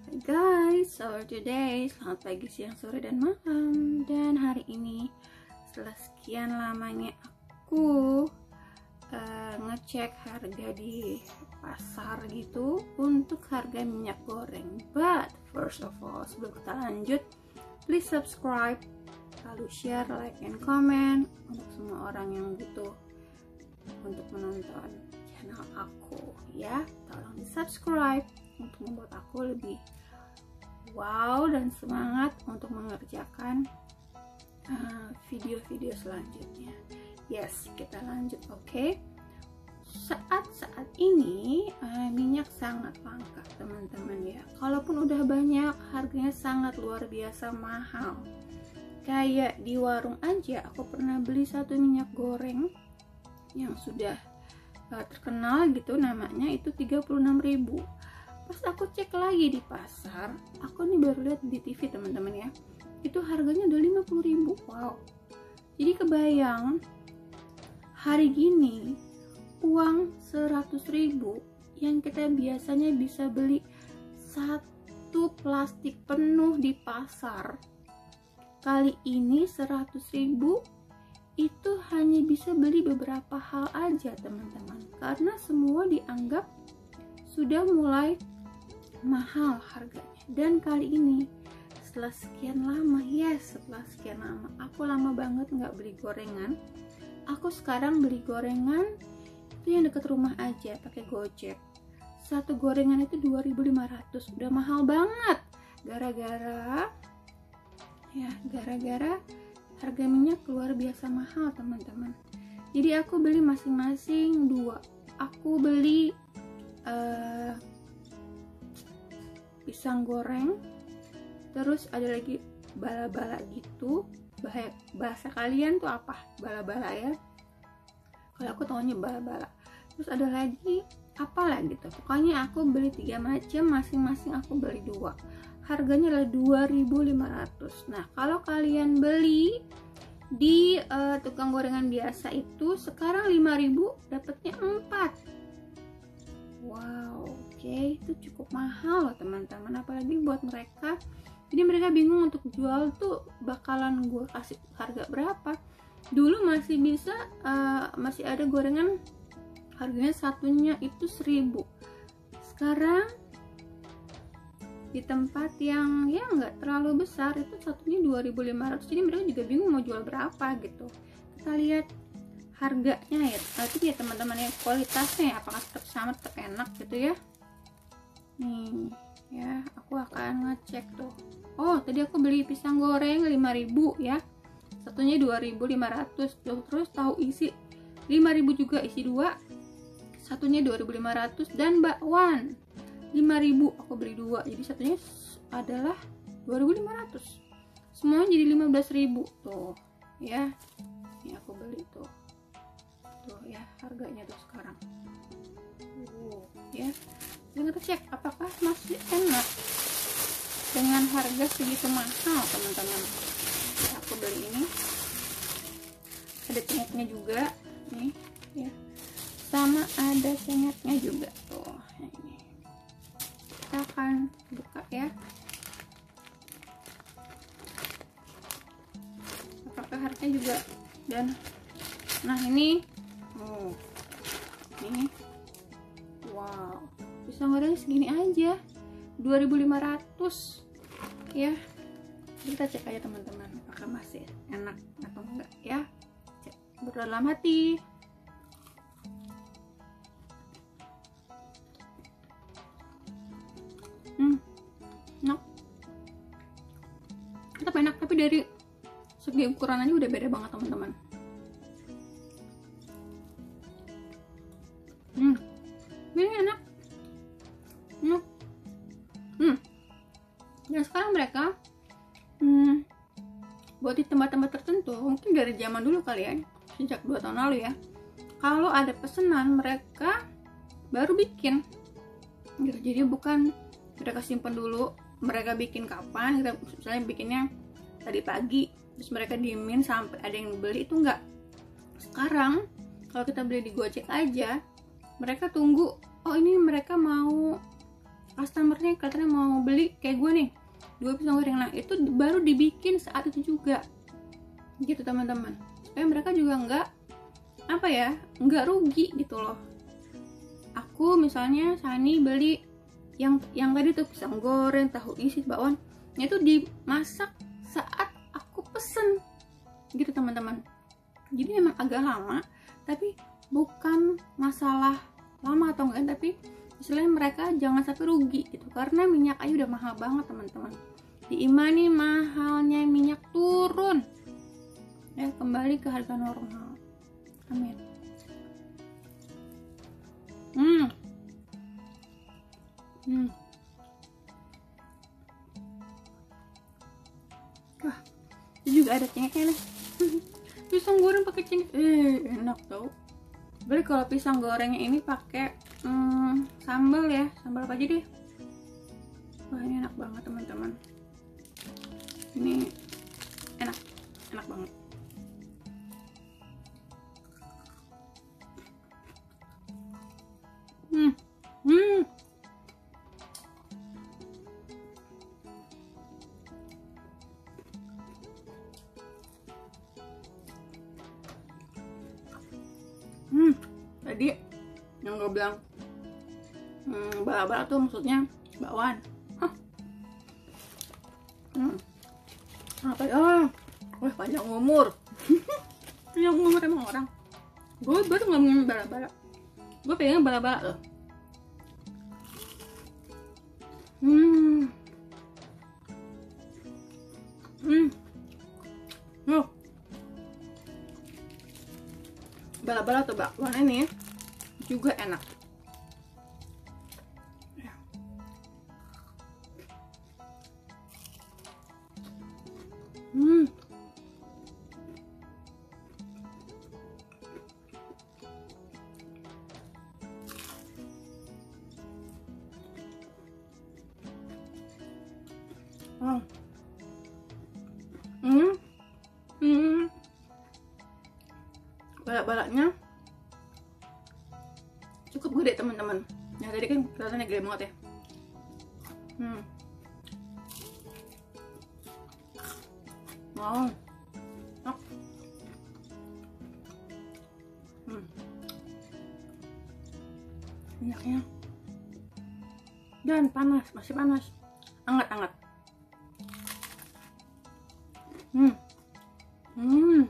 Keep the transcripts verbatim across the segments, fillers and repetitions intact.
Hai guys, so today selamat pagi, siang, sore, dan malam. Dan hari ini setelah sekian lamanya aku uh, ngecek harga di pasar gitu untuk harga minyak goreng. But first of all, sebelum kita lanjut, please subscribe, lalu share, like, and comment untuk semua orang yang butuh untuk menonton channel aku ya. Tolong di subscribe untuk membuat aku lebih wow dan semangat untuk mengerjakan video-video uh, selanjutnya. Yes, kita lanjut. Oke, okay? Saat-saat ini uh, minyak sangat langka teman-teman ya. Kalaupun udah banyak, harganya sangat luar biasa mahal. Kayak di warung aja aku pernah beli satu minyak goreng yang sudah uh, terkenal gitu, namanya itu tiga puluh enam ribu. Pas aku cek lagi di pasar, aku nih baru lihat di T V teman-teman ya, itu harganya udah lima puluh ribu. Wow, jadi kebayang hari gini uang seratus ribu yang kita biasanya bisa beli satu plastik penuh di pasar, kali ini seratus ribu itu hanya bisa beli beberapa hal aja teman-teman, karena semua dianggap sudah mulai mahal harganya. Dan kali ini setelah sekian lama, yes setelah sekian lama, aku lama banget nggak beli gorengan. Aku sekarang beli gorengan itu yang deket rumah aja pakai Gojek. Satu gorengan itu dua ribu lima ratus, udah mahal banget. Gara-gara ya gara-gara harga minyak luar biasa mahal teman-teman. Jadi aku beli masing-masing dua. Aku beli uh, pisang goreng, terus ada lagi bala-bala gitu. Bahasa kalian tuh apa? Bala-bala ya, kalau aku taunya bala-bala. Terus ada lagi apalah gitu, pokoknya aku beli tiga macam, masing-masing aku beli dua. Harganya adalah dua ribu lima ratus. Nah kalau kalian beli di uh, tukang gorengan biasa itu sekarang lima ribu dapatnya empat. Wow, oke, okay. Itu cukup mahal loh teman-teman, apalagi buat mereka. Jadi mereka bingung untuk jual tuh bakalan gue kasih harga berapa. Dulu masih bisa uh, masih ada gorengan harganya satunya itu seribu. Sekarang di tempat yang ya nggak terlalu besar itu satunya dua ribu lima ratus. Jadi mereka juga bingung mau jual berapa gitu. Kita lihat harganya ya, nanti ya teman-teman ya, kualitasnya ya, apakah tetap sama, tetap enak gitu ya. Nih ya, aku akan ngecek tuh. Oh tadi aku beli pisang goreng lima ribu ya, satunya dua ribu lima ratus. Terus tahu isi lima ribu juga, isi dua, satunya dua ribu lima ratus. Dan bakwan lima ribu, aku beli dua, jadi satunya adalah dua ribu lima ratus. Semuanya jadi lima belas ribu tuh ya. Ini aku beli tuh. Tuh ya harganya tuh sekarang. Uh, ya. Jadi kita cek apakah masih enak dengan harga segitu mahal teman-teman. Ya, aku beli ini. Ada cengeknya juga nih ya. Sama ada cengeknya juga tuh. Nah, ini. Kita akan buka ya. Apakah harganya juga, dan nah ini oh ini wow, pisang goreng segini aja dua ribu lima ratus ya. Kita cek aja teman-teman apakah masih enak atau enggak ya. Cek berdalam hati. hmm enak, tetap enak, tapi dari segi ukuran aja udah beda banget teman-teman. Hmm, ini enak. Hmm, hmm. Dan sekarang mereka, hmm, buat di tempat-tempat tertentu, mungkin dari zaman dulu kalian, sejak dua tahun lalu ya, kalau ada pesanan mereka baru bikin. Gitu. Jadi bukan mereka simpan dulu, mereka bikin kapan, kita misalnya bikinnya tadi pagi, terus mereka diemin sampai ada yang beli, itu enggak. Sekarang kalau kita beli di Gojek aja, mereka tunggu, oh ini mereka mau customernya katanya mau beli kayak gue nih dua pisang goreng, nah itu baru dibikin saat itu juga gitu teman-teman, supaya mereka juga nggak apa ya nggak rugi gitu loh. Aku misalnya Sani beli yang yang tadi tuh pisang goreng, tahu isi, bakwan, itu dimasak saat aku pesen gitu teman-teman. Jadi memang agak lama, tapi bukan masalah lama atau enggak, tapi istilahnya mereka jangan sampai rugi gitu, karena minyak aja udah mahal banget teman-teman. Diimani mahalnya minyak turun ya, kembali ke harga normal. Amin. Hmm. Hmm. Wah, ini juga ada cengkehnya nih. Pisang goreng pakai cengkeh, eh enak tau. Beli kalau pisang gorengnya ini pakai hmm, sambal ya, sambal apa aja deh. Wah ini enak banget teman-teman. Ini enak, enak banget. Hmm, hmm. Hmm, tadi yang gue bilang hmm, bala-bala tuh maksudnya bakwan. Hah. Hmm. Apa ya? Oh, wah panjang umur. Panjang umur emang orang. Gue baru ngomongin bala-bala. Gue pengen bala-bala loh. Hmm. Hmm. Loh. Bala-bala atau bakwan ini juga enak. Hmm. Oh. Hmm. Hmm. Balak-balaknya cukup gede teman-teman. Ya tadi kan kelihatannya gede banget ya. Hmm. Wow. Oh. Hmm. Minyaknya dan panas, masih panas, hangat-hangat. Hmm. Hmm.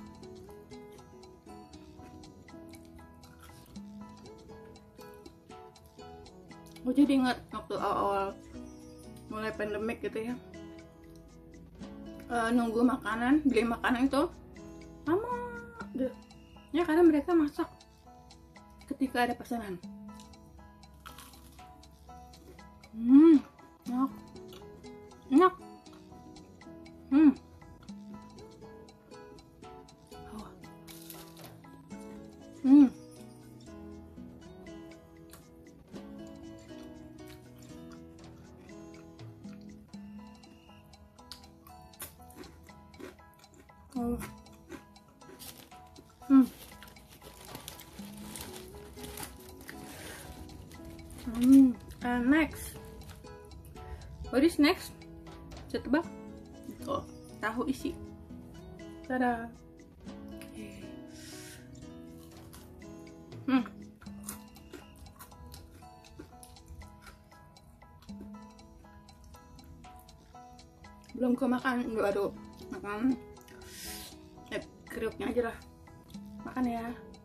Gue jadi ingat waktu awal-awal mulai pandemik gitu ya, uh, nunggu makanan, beli makanan itu lama deh ya, karena mereka masak ketika ada pesanan. Hmm, enak, enak. Hmm. Oh. Hmm. Oh. Hmm. Hmm. Uh, next, what is next? Bisa tebak? Oh, tahu isi. Tada. Okay. Hmm. Belum gue makan, aduh, aduh, makan. Ya, kriuknya aja lah. Makan ya.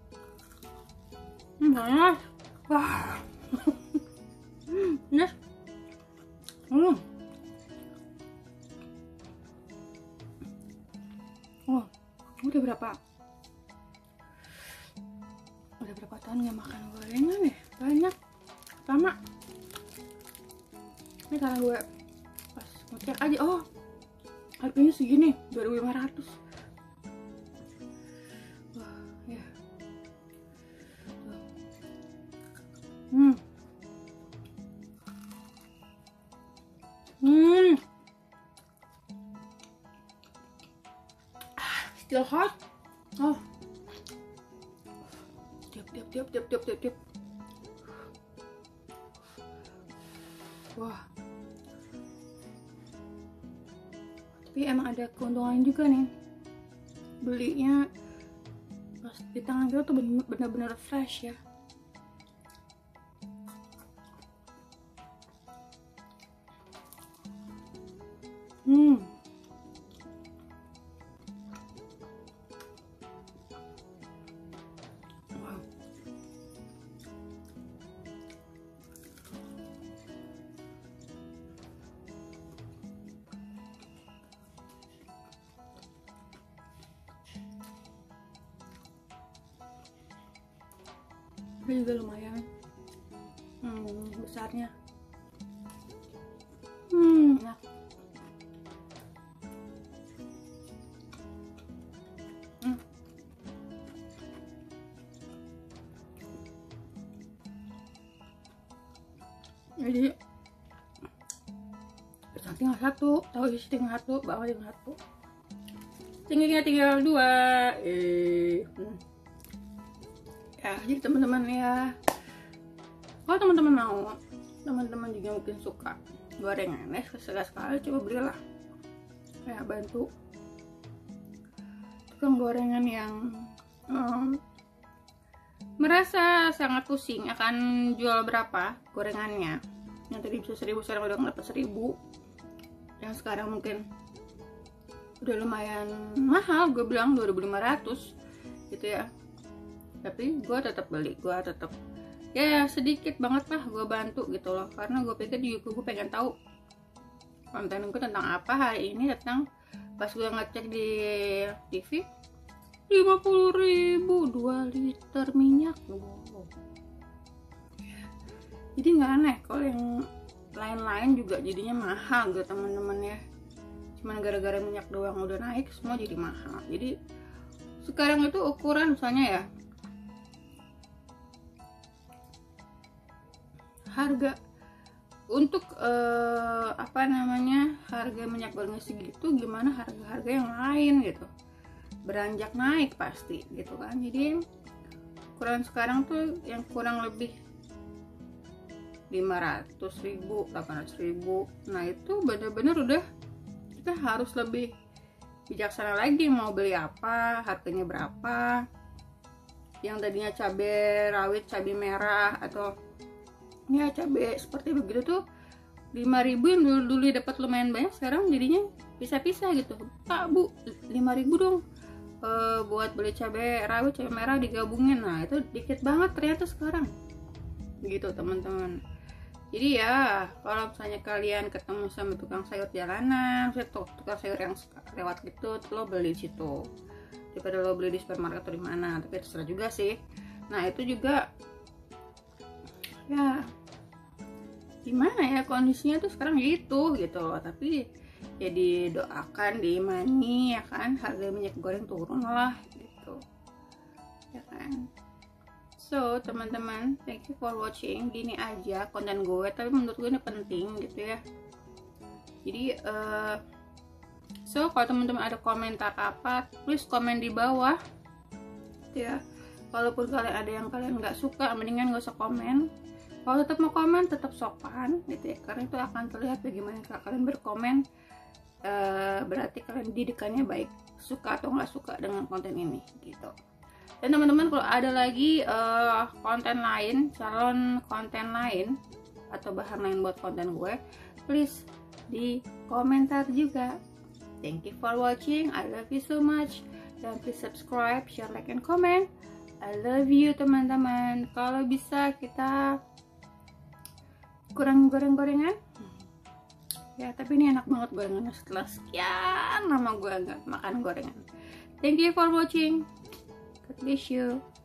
Hmm, panas. Wah. Panas. Hmm. Oh, udah berapa? Udah berapa tahun nggak makan gorengan ya? Banyak. Lama. Ini karena gue pas ngecek aja, oh harganya segini, dua ribu lima ratus. Wah, ya. Hmm. Hmm. Ah, still hot. Oh. Tiap tiap tiap tiap tiap tiap tiap. Wah, tapi emang ada keuntungan juga nih, belinya pas di tangan kita tuh bener-bener fresh ya. Hmm. Wow. Ini juga lumayan hmm, besarnya. Hmm, enak. Hmm. Jadi tinggal satu, tahu isi tinggal satu, bawah tinggal satu, tingginya tinggal dua. Eh, hmm. Ya, jadi teman-teman ya, kalau teman-teman mau, teman-teman juga mungkin suka gorengan ya, sekali-sekali coba belilah, ya bantu tukang gorengan yang um, merasa sangat pusing akan jual berapa gorengannya, yang tadi bisa seribu sekarang udah nggak dapat seribu, yang sekarang mungkin udah lumayan mahal, gue bilang dua ribu lima ratus gitu ya, tapi gue tetap beli, gue tetap ya sedikit banget lah gue bantu gitu loh, karena gue pikir juga gue pengen tahu konten gue tentang apa hari ini. Tentang pas gue ngecek di T V lima puluh ribu dua liter minyak. Wow. Jadi nggak aneh kalau yang lain-lain juga jadinya mahal gitu teman-teman ya, cuman gara-gara minyak doang udah naik semua jadi mahal. Jadi sekarang itu ukuran misalnya ya, harga untuk eh, apa namanya harga minyak goreng segitu, gimana harga-harga yang lain gitu, beranjak naik pasti gitu kan. Jadi ukuran sekarang tuh yang kurang lebih lima ratus ribu, delapan ratus ribu, nah itu bener-bener udah kita harus lebih bijaksana lagi mau beli apa, harganya berapa. Yang tadinya cabai rawit, cabai merah atau ya cabai seperti begitu tuh lima ribu yang dulu dulu dapat lumayan banyak, sekarang jadinya pisah-pisah gitu. Pak Bu, lima ribu dong e, buat beli cabai rawit, cabai merah digabungin. Nah itu dikit banget ternyata sekarang gitu teman-teman. Jadi ya kalau misalnya kalian ketemu sama tukang sayur jalanan, tukang sayur yang lewat gitu, lo beli di situ daripada lo beli di supermarket atau di mana, tapi terserah juga sih. Nah itu juga ya gimana ya kondisinya tuh sekarang gitu gitu loh, tapi ya didoakan, diimani ya kan, harga minyak goreng turun lah gitu ya kan. So teman-teman, thank you for watching. Gini aja konten gue, tapi menurut gue ini penting gitu ya. Jadi uh, so kalau teman-teman ada komentar apa, please komen di bawah gitu ya. Walaupun kalian ada yang kalian nggak suka, mendingan gak usah komen. Kalau tetap mau komen, tetap sopan gitu ya, karena itu akan terlihat bagaimana kalian berkomen. E, berarti kalian didikannya baik, suka atau nggak suka dengan konten ini gitu. Dan teman-teman kalau ada lagi uh, konten lain, calon konten lain atau bahan lain buat konten gue, please di komentar juga. Thank you for watching, I love you so much. Dan please subscribe, share, like, and comment. I love you teman-teman. Kalau bisa kita kurang goreng-gorengan ya, tapi ini enak banget gorengannya setelah sekian lama gue nggak makan gorengan. Thank you for watching, God bless you.